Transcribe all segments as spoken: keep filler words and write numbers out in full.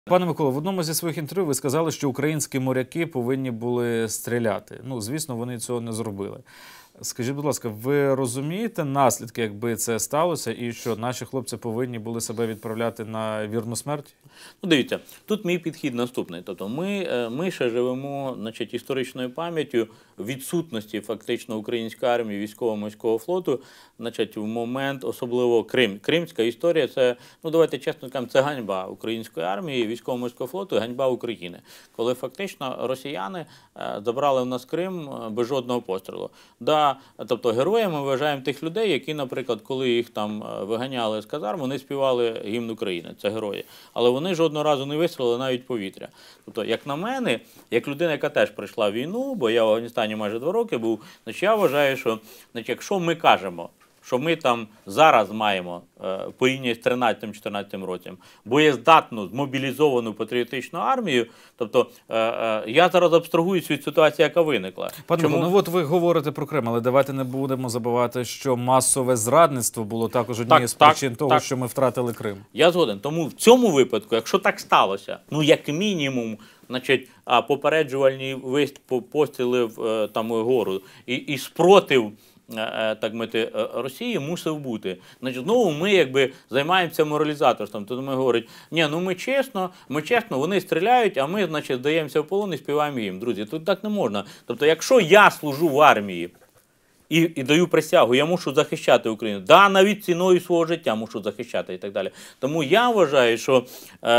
Пане Миколо, в одному зі своїх інтерв'ю ви сказали, що українські моряки повинні були стріляти. Ну, звісно, вони цього не зробили. Скажіть, будь ласка, ви розумієте наслідки, якби це сталося, і що наші хлопці повинні були себе відправляти на вірну смерть? Ну, дивіться, тут мій підхід наступний. Тобто ми, ми ще живемо, значить, історичною пам'яттю відсутності фактично української армії, військово-морського флоту, значить, в момент, особливо Крим. Кримська історія – це, ну, давайте чесно скажемо, це ганьба української армії, військово-морського флоту, ганьба України. Коли фактично росіяни забрали в нас Крим без жодного пострілу. Да, тобто героями ми вважаємо тих людей, які, наприклад, коли їх там виганяли з казарм, вони співали гімн України, це герої. Але вони жодного разу не вистрілили навіть повітря. Тобто, як на мене, як людина, яка теж пройшла війну, бо я в Афганістані майже два роки був, значить, я вважаю, що, значить, якщо ми кажемо, що ми там зараз маємо, в порівнянні з тринадцятим-чотирнадцятим роком, боєздатну, змобілізовану патріотичну армію, тобто я зараз абстрагуюсь від ситуації, яка виникла. Пане Чому... ну от ви говорите про Крим, але давайте не будемо забувати, що масове зрадництво було також однією з причин так, того, так. що ми втратили Крим. Я згоден. Тому в цьому випадку, якщо так сталося, ну як мінімум, значить, попереджувальні постріли в там гору і, і спротив, так мити, Росії мусив бути. Значить, знову ми якби займаємося моралізаторством. Тобто ми говоримо, ні, ну ми чесно, ми чесно, вони стріляють, а ми, значить, здаємося в полон і співаємо їм. Друзі, тут так не можна. Тобто, якщо я служу в армії і, і даю присягу, я мушу захищати Україну, да, навіть ціною свого життя мушу захищати і так далі. Тому я вважаю, що е,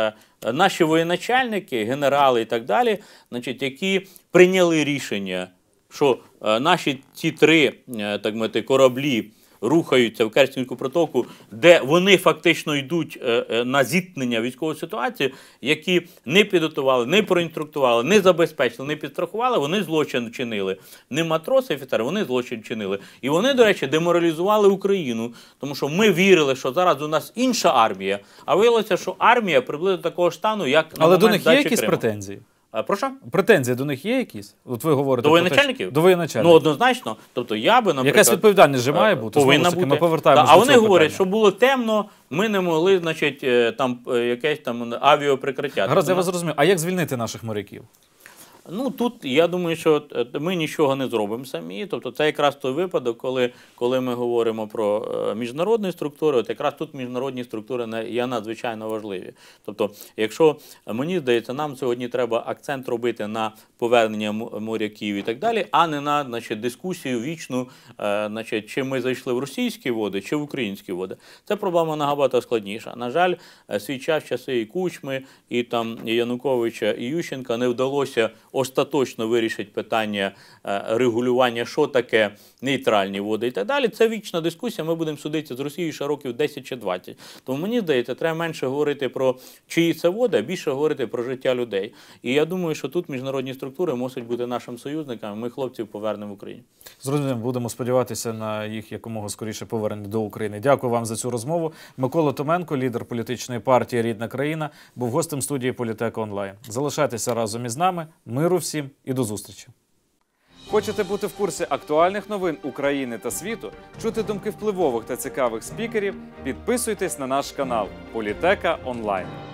е, наші воєначальники, генерали і так далі, значить, які прийняли рішення, що е, наші ці три е, так мати, кораблі рухаються в Керченську протоку, де вони фактично йдуть е, е, на зіткнення військової ситуації, які не підготували, не проінструктували, не забезпечили, не підстрахували, вони злочин чинили. Не матроси, офіцери, вони злочин чинили. І вони, до речі, деморалізували Україну, тому що ми вірили, що зараз у нас інша армія, а виявилося, що армія приблизно такого стану, як на Але момент до них є якісь Криму. Претензії? А, про що? Претензії до них є якісь? От ви говорите до воєначальників? До воєначальників. Ну, однозначно. Тобто я би, наприклад... Якась відповідальність же має бути? Повинна бути. Ми повертаємося да, до а вони говорять, питання. що було темно, ми не могли, значить, там, якесь там авіаприкриття. Гаразд, я вас зрозумів. А як звільнити наших моряків? Ну, тут, я думаю, що ми нічого не зробимо самі. Тобто це якраз той випадок, коли, коли ми говоримо про міжнародні структури, от якраз тут міжнародні структури є надзвичайно важливі. Тобто, якщо, мені здається, нам сьогодні треба акцент робити на повернення моряків і так далі, а не на, значить, дискусію вічну, значить, чи ми зайшли в російські води, чи в українські води. Це проблема набагато складніша. На жаль, свій час, часи і Кучми, і там і Януковича, і Ющенка не вдалося остаточно вирішить питання регулювання, що таке нейтральні води і так далі. Це вічна дискусія, ми будемо судитися з Росією ще років десять чи двадцять. Тому мені здається, треба менше говорити про чиї це води, а більше говорити про життя людей. І я думаю, що тут міжнародні структури мусять бути нашим союзниками, ми хлопців повернемо в Україну. Зрозуміло, будемо сподіватися на їх якомога скоріше повернення до України. Дякую вам за цю розмову. Микола Томенко, лідер політичної партії «Рідна країна», був гостем студії Політека Онлайн. Залишайтеся разом із нами. Миру всім і до зустрічі. Хочете бути в курсі актуальних новин України та світу, чути думки впливових та цікавих спікерів? Підписуйтесь на наш канал Політека Онлайн.